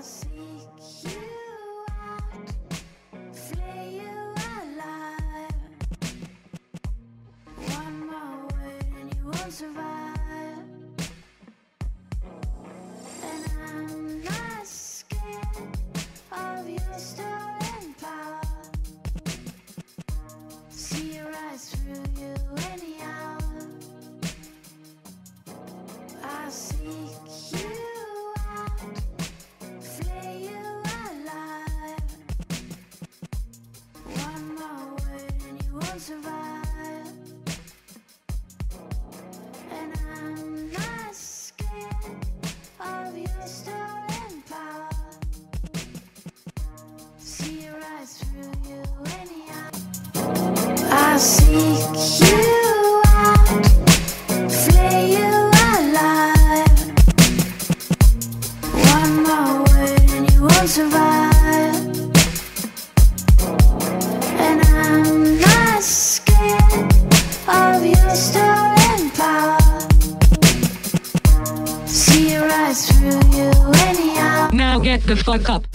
seek you out, flay you alive. One more word and you won't survive. And I'm not scared of your stolen power. See your eyes through you anyhow. I seek you out, flay you alive. One more word and you won't survive. And I'm not scared of your stolen power. See your eyes through you anyhow. I seek you out, flay you alive. One more word and you won't survive. And I'm not scared of your stolen power. See your eyes through you anyhow. Now get the fuck up.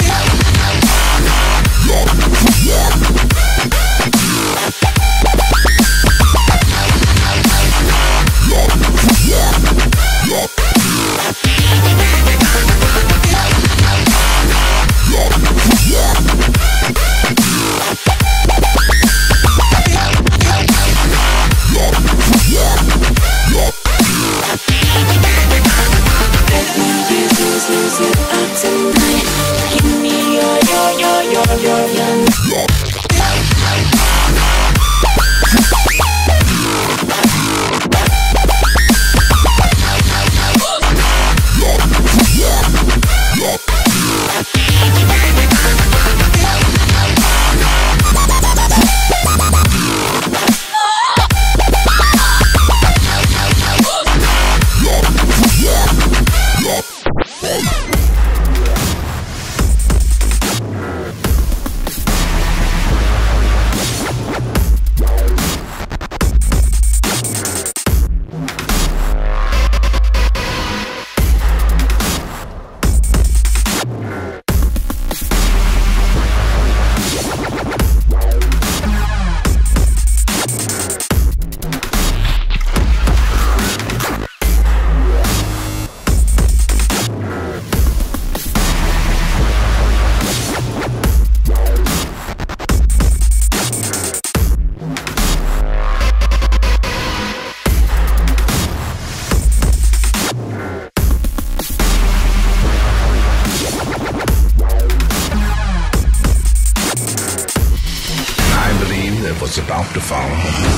What's about to follow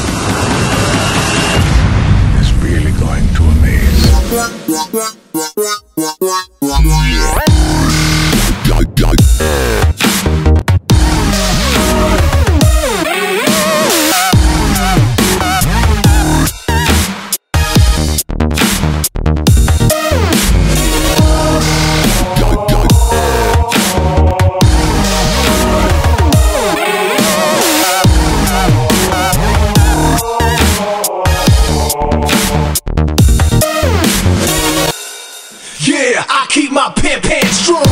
is really going to amaze. Yeah, I keep my pimp hands strong.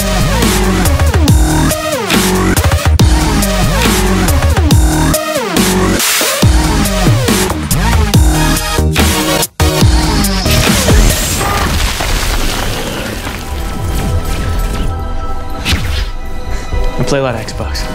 I play a lot of Xbox.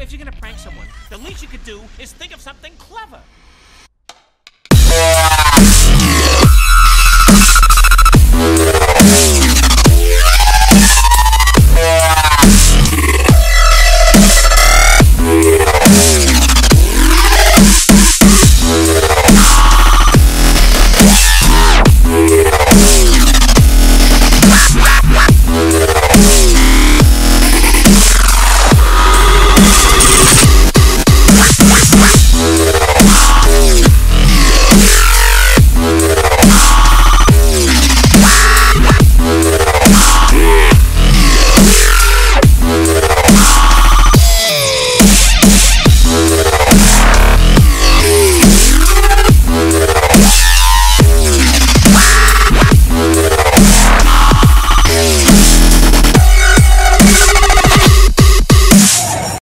if you're gonna prank someone, the least you could do is think of something clever.